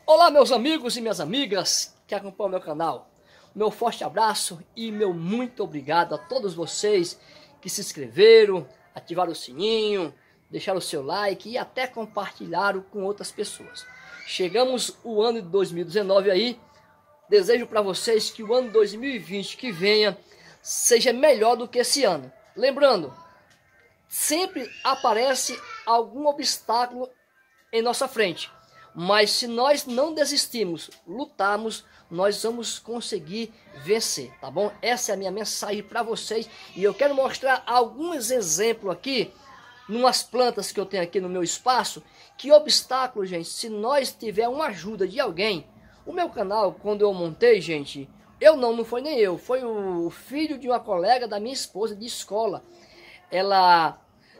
Olá, meus amigos e minhas amigas que acompanham o meu canal. Meu forte abraço e meu muito obrigado a todos vocês que se inscreveram, ativaram o sininho, deixaram o seu like e até compartilharam com outras pessoas. Chegamos o ano de 2019 aí. Desejo para vocês que o ano 2020 que venha seja melhor do que esse ano. Lembrando, sempre aparece algum obstáculo em nossa frente. Mas se nós não desistirmos, lutarmos, nós vamos conseguir vencer, tá bom? Essa é a minha mensagem para vocês. E eu quero mostrar alguns exemplos aqui, numas plantas que eu tenho aqui no meu espaço. Que obstáculo, gente, se nós tiver uma ajuda de alguém. O meu canal, quando eu montei, gente, não foi nem eu. Foi o filho de uma colega da minha esposa de escola. Ela...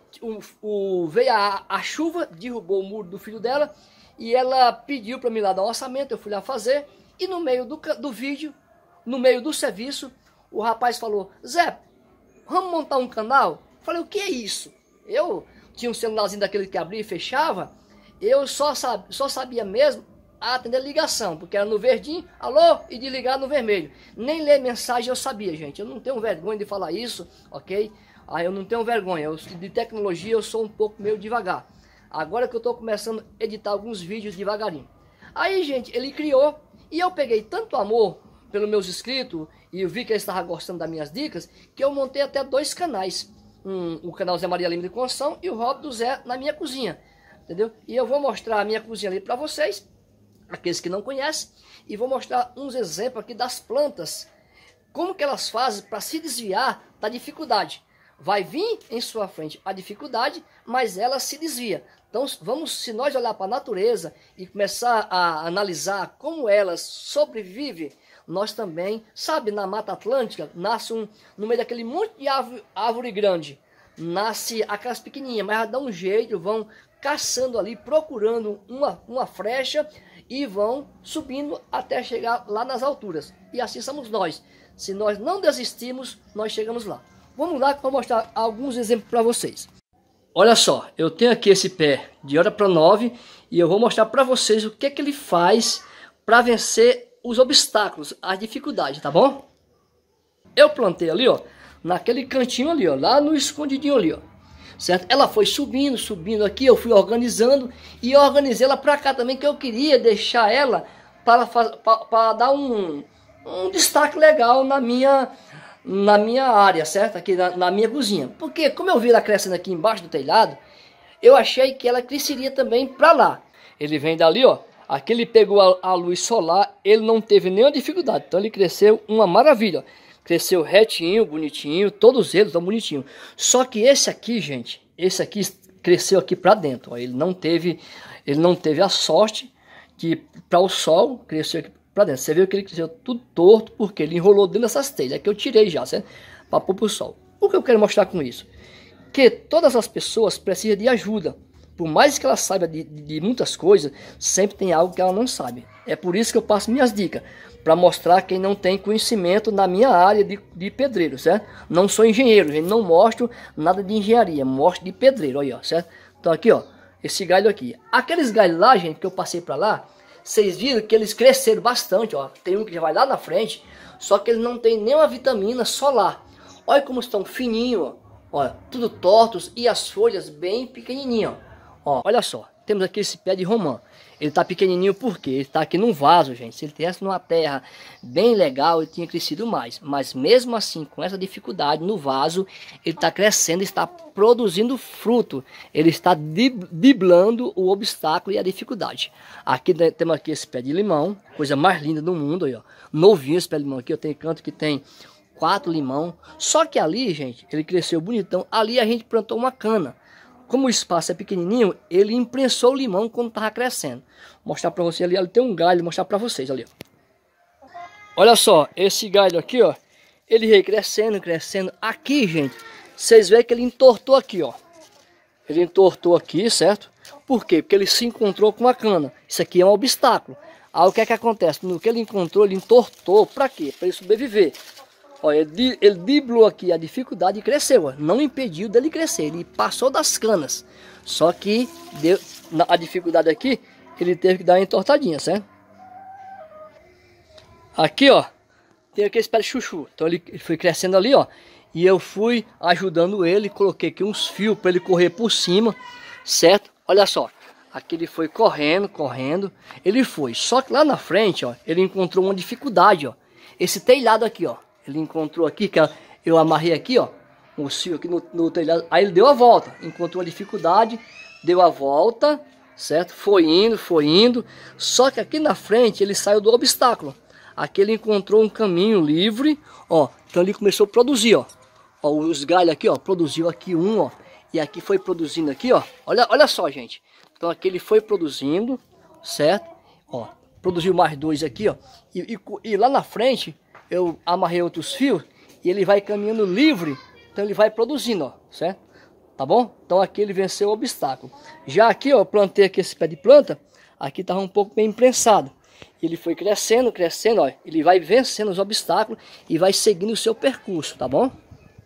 veio a chuva, derrubou o muro do filho dela. E ela pediu para mim lá dar um orçamento, eu fui lá fazer. E no meio do vídeo, no meio do serviço, o rapaz falou: Zé, vamos montar um canal? Falei: o que é isso? Eu tinha um celularzinho daquele que abria e fechava. Eu só sabia mesmo atender ligação, porque era no verdinho, alô, e desligar no vermelho. Nem ler mensagem eu sabia, gente. Eu não tenho vergonha de falar isso, ok? Eu não tenho vergonha. De tecnologia eu sou um pouco meio devagar. Agora que eu estou começando a editar alguns vídeos devagarinho. Aí, gente, ele criou. E eu peguei tanto amor pelos meus inscritos. E eu vi que eles estavam gostando das minhas dicas. Que eu montei até 2 canais. O canal Zé Maria Lima de Construção. E o Hobby do Zé na minha cozinha. Entendeu? E eu vou mostrar a minha cozinha ali para vocês. Aqueles que não conhecem. E vou mostrar uns exemplos aqui das plantas. Como que elas fazem para se desviar da dificuldade. Vai vir em sua frente a dificuldade, mas ela se desvia. Então, se nós olhar para a natureza e começar a analisar como elas sobrevivem, nós também, sabe, na Mata Atlântica, nasce no meio daquele monte de árvore grande, nasce aquelas pequenininhas, mas dá um jeito, vão caçando ali, procurando uma frecha e vão subindo até chegar lá nas alturas. E assim somos nós. Se nós não desistirmos, nós chegamos lá. Vamos lá que eu vou mostrar alguns exemplos para vocês. Olha só, eu tenho aqui esse pé de hora para 9 e eu vou mostrar para vocês o que ele faz para vencer os obstáculos, as dificuldades, tá bom? Eu plantei ali, ó, naquele cantinho ali, ó, lá no escondidinho ali, ó, certo? Ela foi subindo aqui, eu fui organizando e organizei ela para cá também, que eu queria deixar ela para dar um destaque legal na minha área, certo? Aqui na minha cozinha. Porque como eu vi ela crescendo aqui embaixo do telhado, eu achei que ela cresceria também para lá. Ele vem dali, ó. Aqui ele pegou a luz solar, ele não teve nenhuma dificuldade. Então ele cresceu uma maravilha, ó. Cresceu retinho, bonitinho, todos eles estão bonitinhos. Só que esse aqui, gente, esse aqui cresceu aqui para dentro, ó. Ele não teve a sorte que para o sol cresceu aqui para dentro. Você viu que ele cresceu tudo torto porque ele enrolou dentro dessas telhas que eu tirei já, certo? Para pôr para o sol. O que eu quero mostrar com isso? Que todas as pessoas precisam de ajuda. Por mais que ela saiba de muitas coisas, sempre tem algo que ela não sabe. É por isso que eu passo minhas dicas, para mostrar quem não tem conhecimento na minha área de pedreiro, certo? Não sou engenheiro, gente, não mostro nada de engenharia, mostro de pedreiro, aí, ó, certo? Então aqui, ó, esse galho aqui. Aqueles galhos lá, gente, que eu passei para lá, vocês viram que eles cresceram bastante, ó. Tem um que já vai lá na frente, só que ele não tem nenhuma vitamina solar. Olha como estão fininhos, ó. Olha, tudo tortos e as folhas bem pequenininhas, ó. Olha só, temos aqui esse pé de romã. Ele tá pequenininho porque ele tá aqui num vaso, gente. Se ele tivesse numa terra bem legal, ele tinha crescido mais. Mas mesmo assim, com essa dificuldade no vaso, ele está crescendo, está produzindo fruto. Ele está driblando o obstáculo e a dificuldade. Aqui temos aqui esse pé de limão, coisa mais linda do mundo aí, ó. Novinho esse pé de limão aqui. Eu tenho canto que tem 4 limão. Só que ali, gente, ele cresceu bonitão. Ali a gente plantou uma cana. Como o espaço é pequenininho, ele imprensou o limão quando estava crescendo. Vou mostrar para você ali, tem um galho, vou mostrar para vocês ali, ó. Olha só, esse galho aqui, ó, ele veio crescendo. Aqui, gente, vocês veem que ele entortou aqui, ó. Ele entortou aqui, certo? Por quê? Porque ele se encontrou com a cana. Isso aqui é um obstáculo. Aí o que é que acontece? No que ele encontrou, ele entortou. Para quê? Para ele sobreviver. Olha, ele driblou aqui a dificuldade e cresceu, ó. Não impediu dele crescer, ele passou das canas. Só que a dificuldade aqui, ele teve que dar uma entortadinha, certo? Aqui, ó, tem aquele pé de chuchu. Então ele foi crescendo ali, ó. E eu fui ajudando ele, coloquei aqui uns fios para ele correr por cima, certo? Olha só, aqui ele foi correndo, correndo. Ele foi, só que lá na frente, ó, ele encontrou uma dificuldade, ó. Esse telhado aqui, ó. Ele encontrou aqui, que eu amarrei aqui, ó, um fio aqui no telhado. Aí ele deu a volta, encontrou uma dificuldade, deu a volta, certo? Foi indo. Só que aqui na frente ele saiu do obstáculo. Aqui ele encontrou um caminho livre, ó. Então ele começou a produzir, ó. Ó, os galhos aqui, ó, produziu aqui um, ó. E aqui foi produzindo aqui, ó. Olha só, gente. Então aqui ele foi produzindo, certo? Ó, produziu mais dois aqui, ó. E lá na frente eu amarrei outros fios e ele vai caminhando livre. Então ele vai produzindo, ó, certo? Tá bom? Então aqui ele venceu o obstáculo. Já aqui, ó, eu plantei aqui esse pé de planta. Aqui tava um pouco bem imprensado. Ele foi crescendo, ó. Ele vai vencendo os obstáculos e vai seguindo o seu percurso, tá bom?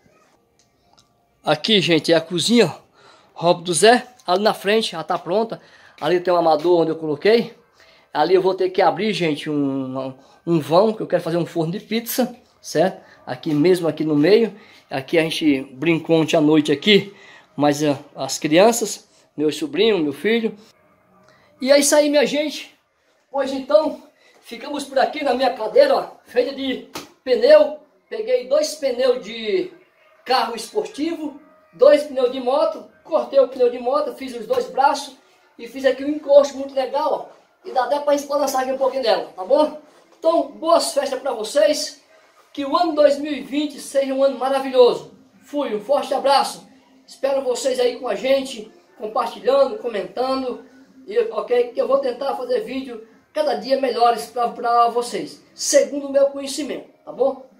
Aqui, gente, é a cozinha, ó. Roupa do Zé. Ali na frente, já tá pronta. Ali tem um amador onde eu coloquei. Ali eu vou ter que abrir, gente, um vão, que eu quero fazer um forno de pizza, certo? Aqui mesmo, aqui no meio. Aqui a gente brincou ontem à noite aqui, mas as crianças, meu sobrinho, meu filho. E é isso aí, minha gente. Pois então, ficamos por aqui na minha cadeira, ó, feita de pneu. Peguei 2 pneus de carro esportivo, 2 pneus de moto, cortei o pneu de moto, fiz os 2 braços e fiz aqui um encosto muito legal, ó. E dá até para esbalançar aqui um pouquinho dela, tá bom? Então, boas festas para vocês. Que o ano 2020 seja um ano maravilhoso. Fui, um forte abraço. Espero vocês aí com a gente, compartilhando, comentando. E, ok? Que eu vou tentar fazer vídeo cada dia melhores para vocês, segundo o meu conhecimento, tá bom?